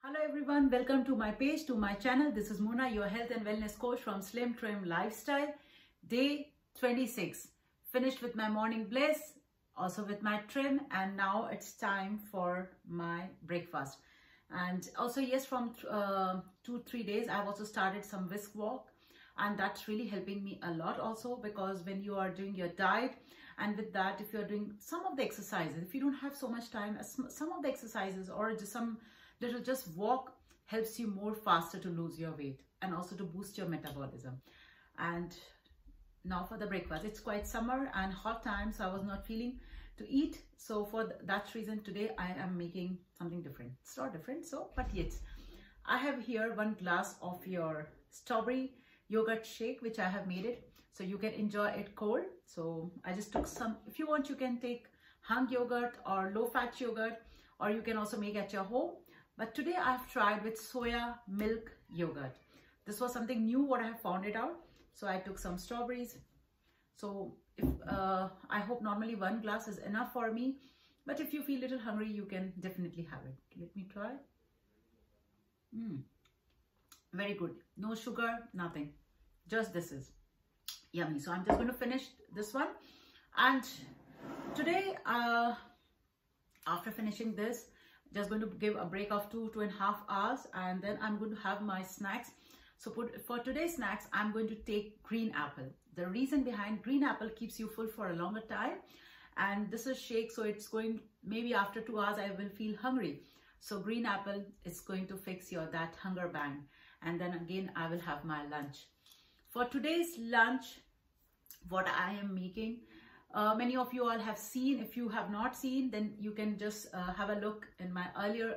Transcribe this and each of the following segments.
Hello everyone, welcome to my page, to my channel. This is Mona, your health and wellness coach from Slim Trim Lifestyle. Day 26. Finished with my morning bliss, also with my trim, and now it's time for my breakfast. And also yes, from 2-3 days I've also started some whisk walk, and that's really helping me a lot also, because when you are doing your diet, and with that, if you're doing some of the exercises, if you don't have so much time, some of the exercises or just some little just walk helps you more faster to lose your weight and also to boost your metabolism. And now for the breakfast, it's quite summer and hot time, so I was not feeling to eat. So for that reason, today I am making something different. It's not different, so but yes, I have here 1 glass of your strawberry yogurt shake, which I have made it, so you can enjoy it cold. So I just took some. If you want, you can take hung yogurt or low fat yogurt, or you can also make at your home. But today I've tried with soya milk yogurt. This was something new what I have found it out. So I took some strawberries. So if I hope normally 1 glass is enough for me, but if you feel a little hungry, you can definitely have it. Let me try. Very good. No sugar, nothing. Just this is yummy. So I'm just going to finish this one. And today, after finishing this, just going to give a break of 2.5 hours, and then I'm going to have my snacks. So for today's snacks, I'm going to take green apple. The reason behind green apple keeps you full for a longer time, and this is shake, so it's going, maybe after 2 hours I will feel hungry. So green apple is going to fix that hunger bang, and then again I will have my lunch. For today's lunch, what I am making, many of you all have seen. If you have not seen, then you can just have a look in my earlier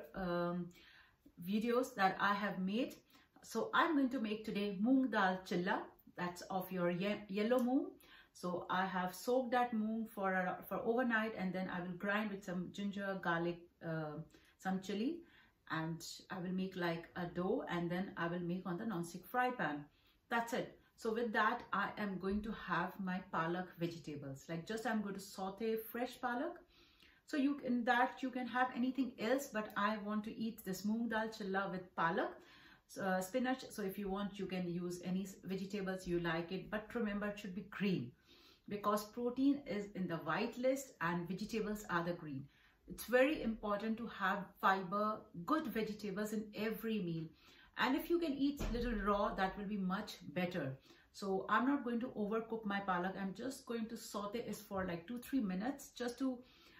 videos that I have made. So I'm going to make today moong dal chilla. That's of your yellow moong. So I have soaked that moong for overnight, and then I will grind with some ginger, garlic, some chili, and I will make like a dough, and then I will make on the non-stick fry pan. That's it. So with that, I am going to have my palak vegetables. Like just I'm going to saute fresh palak. So you can have anything else, but I want to eat this moong dal chilla with palak, spinach. So if you want, you can use any vegetables you like it, but remember it should be green, because protein is in the white list and vegetables are the green. It's very important to have fiber, good vegetables in every meal. And if you can eat little raw, that will be much better. So I'm not going to overcook my palak. I'm just going to saute it for like 2-3 minutes, just to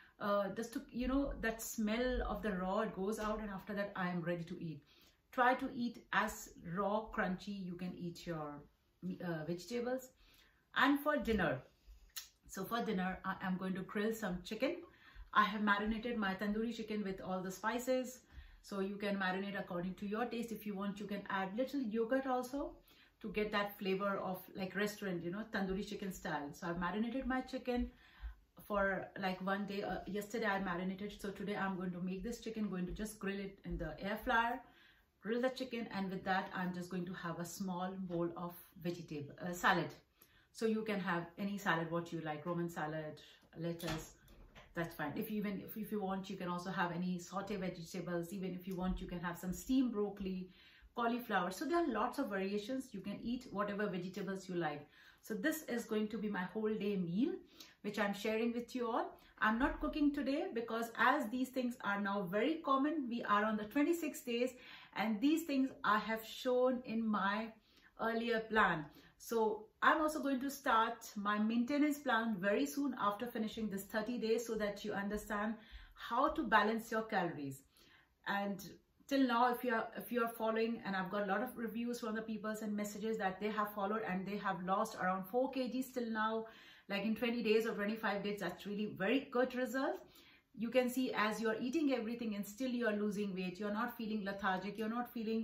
you know, that smell of the raw, it goes out, and after that I am ready to eat. Try to eat as raw, crunchy you can eat your vegetables. And for dinner, so for dinner I am going to grill some chicken. I have marinated my tandoori chicken with all the spices. So you can marinate according to your taste. If you want, you can add little yogurt also to get that flavor of like restaurant, you know, tandoori chicken style. So I've marinated my chicken for like 1 day. Yesterday I marinated. So today I'm going to make this chicken, going to just grill it in the air fryer, grill the chicken, and with that I'm just going to have a small bowl of vegetable salad. So you can have any salad what you like, Roman salad, lettuce. That's fine. If you want, you can also have any saute vegetables. Even if you want, you can have some steamed broccoli, cauliflower. So there are lots of variations. You can eat whatever vegetables you like. So this is going to be my whole day meal, which I'm sharing with you all. I'm not cooking today because as these things are now very common, we are on the 26 days, and these things I have shown in my earlier plan. So I'm also going to start my maintenance plan very soon after finishing this 30 days, so that you understand how to balance your calories. And till now, if you are following, and I've got a lot of reviews from the people and messages that they have followed and they have lost around 4 kgs till now, like in 20 days or 25 days. That's really very good result. You can see as you're eating everything and still you're losing weight, you're not feeling lethargic, you're not feeling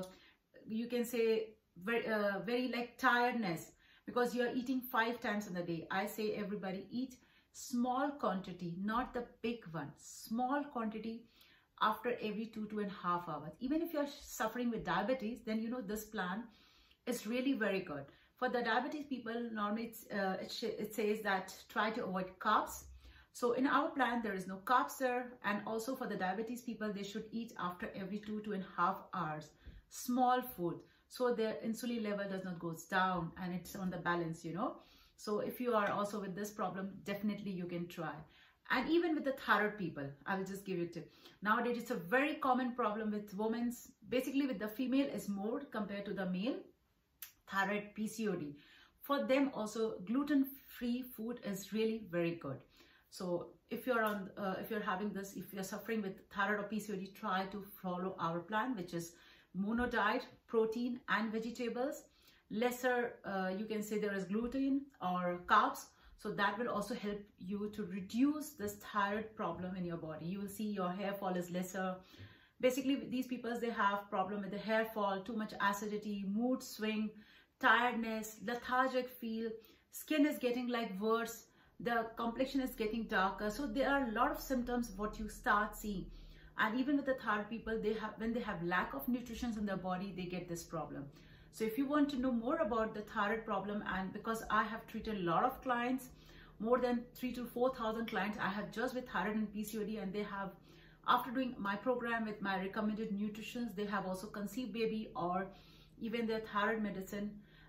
you can say very like tiredness, because you're eating 5 times in a day. I say everybody eat small quantity, not the big one, small quantity after every 2.5 hours. Even if you're suffering with diabetes, then you know this plan is really very good. For the diabetes people, normally it says that try to avoid carbs. So in our plan, there is no carbs there. And also for the diabetes people, they should eat after every 2.5 hours. Small food, so their insulin level does not goes down and it's on the balance, you know. So if you are also with this problem, definitely you can try. And even with the thyroid people, I will just give you a tip. Nowadays, it's a very common problem with women. Basically, with the female is more compared to the male. Thyroid, PCOD. For them also, gluten-free food is really very good. So if you're having this, if you're suffering with thyroid or PCOD, try to follow our plan, which is mono diet, protein and vegetables. Lesser, you can say there is gluten or carbs. So that will also help you to reduce this thyroid problem in your body. You will see your hair fall is lesser. Basically, these people, they have problem with the hair fall, too much acidity, mood swing, tiredness, lethargic feel, skin is getting like worse, the complexion is getting darker. So there are a lot of symptoms what you start seeing. And even with the thyroid people, when they have lack of nutrition in their body, they get this problem. So if you want to know more about the thyroid problem, and because I have treated a lot of clients, more than 3,000 to 4,000 clients I have just with thyroid and PCOD, and they have, after doing my program with my recommended nutrition, they have also conceived baby, or even their thyroid medicine,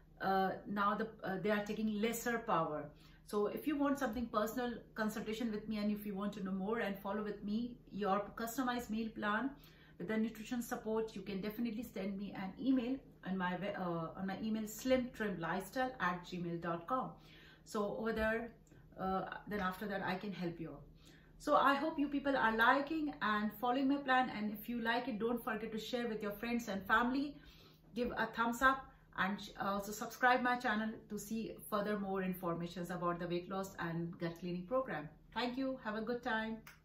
now they are taking lesser power. So if you want something personal consultation with me, and if you want to know more and follow with me your customized meal plan with the nutrition support, you can definitely send me an email on my email slimtrimlifestyle@gmail.com. So over there, then after that I can help you. So I hope you people are liking and following my plan, and if you like it, don't forget to share with your friends and family. Give a thumbs up and also subscribe my channel to see further more informations about the weight loss and gut cleaning program. Thank you. Have a good time.